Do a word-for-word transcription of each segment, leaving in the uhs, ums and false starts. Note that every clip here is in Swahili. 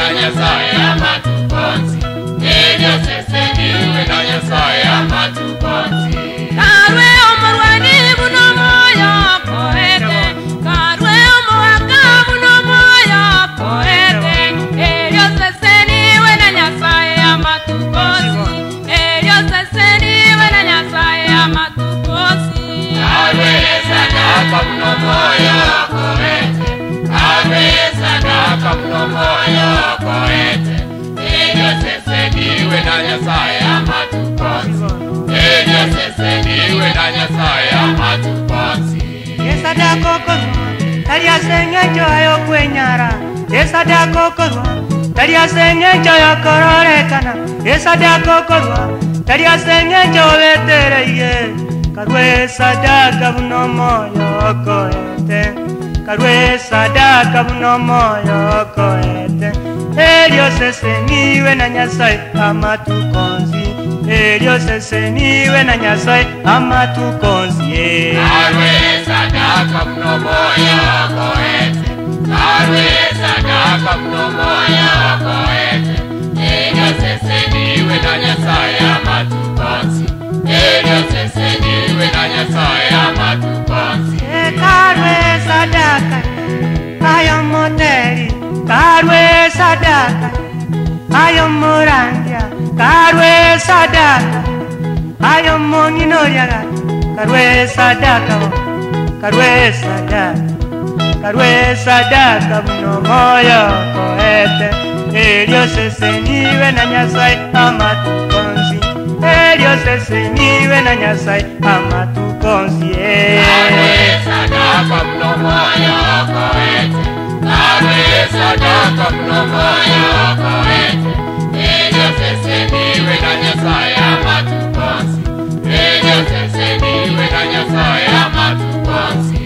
na Nyasaye amatukonzi. Elio seseniwe na Nyasaye amatukonzi. Karwe omorwani buno moyo koete. Karwe omwaka buno moyo koete. Elio seseniwe na Nyasaye amatukonzi. Elio seseniwe na Nyasaye amatukonzi. Karwe Esadaka buno moyo koete. Karwe Esadaka buno moyo koete. Elio seseniwe na Nyasaye amatukonzi. Elio seseniwe na Nyasaye amatukonzi. Esadaka okorwa tali asengencho ayo kwenyara. Esadaka okorwa tali asengencho yokororekana. Esadaka okorwa tali asengencho betereiye. Karwe Esadaka buno moyo koete. Karwe Esadaka buno moyo koete. Elio seseniwe na Nyasaye amatukonzi. Elio seseniwe na Nyasaye amatukonzi. Karwe Esadaka buno moyo koete. Karwe Esadaka buno moyo koete. Elio seseniwe na Nyasaye amatukonzi. Elio seseniwe na Nyasaye amatukonzi. Karwe Esadaka ayo moteri. Karwe Esadaka ayo morangia. Karwe Esadaka ayo moninoriaga. Karwe Esadaka Karwe Esadaka Karwe Esadaka buno moyo koete. Elio seseniwe na Nyasaye amatukonzi. Elio seseniwe na Nyasaye amatukonzi. Karwe Esadaka buno moyo koete. Karwe Esadaka buno moyo koete. Elio seseniwe na Nyasaye amatukonzi. Elio seseniwe na Nyasaye amatukonzi.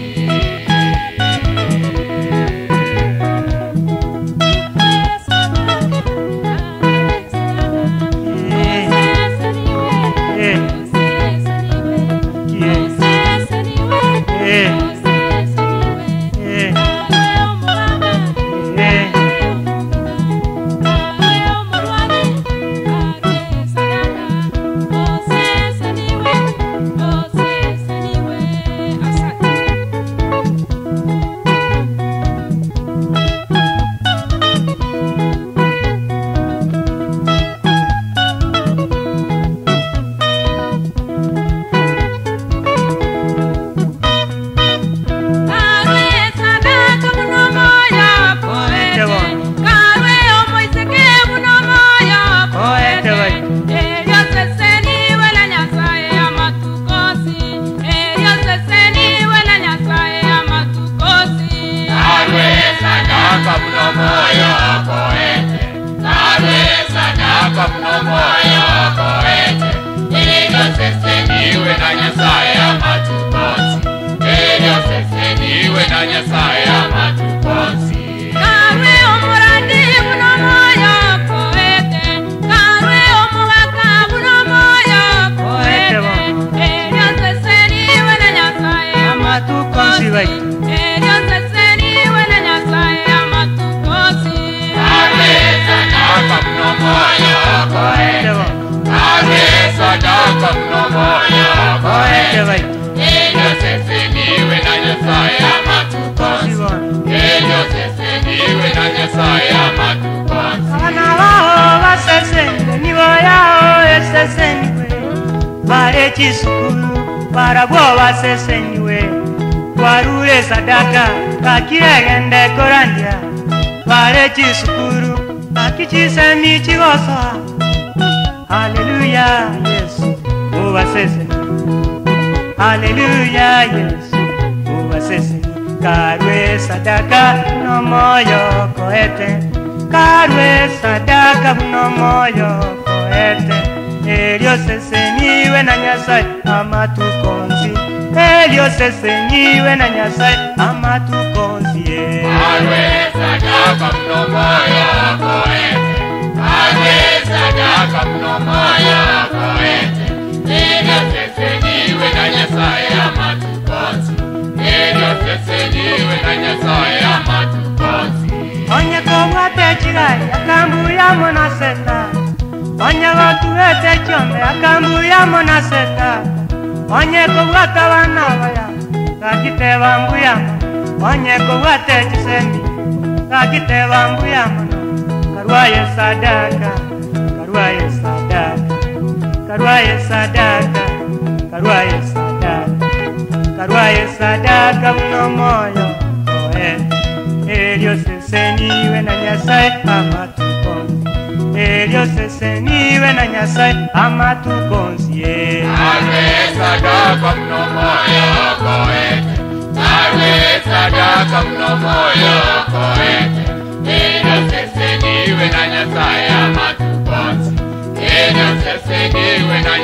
Osesenigwe warure Esadaka kakiragende korandia vare chisukuru akichisemi chigosa. Hallelujah Yesu Osesenigwe. Hallelujah Yesu Osesenigwe. Karwe Esadaka no moyo koete. Karwe Esadaka no moyo koete. Elio seseniwe na Nyasaye amatukonzi. Elio seseniwe na Nyasaye amatukonzi. Karwe Esadaka no moyo koete. Karwe Esadaka no moyo koete. Elio seseniwe na Nyasaye amatukonzi. Elio seseniwe na Nyasaye amatukonzi. kobwate chigai akambuya monaseta onye batuete chombe akambuya monaseta onye kobwata bana baya kakite bambuya onye kobwate chisembi kakite bambuya mono karwaye sadaka karwaye sadaka karwaye sadaka karwaye sadaka karwaye sadaka muno moyo koe elio seseniwe na Nyasaye amatukonzi elio seseniwe na Nyasaye amatukonzi Karwe sadaka muno moyo koe Karwe sadaka muno moyo koe elio seseniwe na Nyasaye amatukonzi elio seseniwe na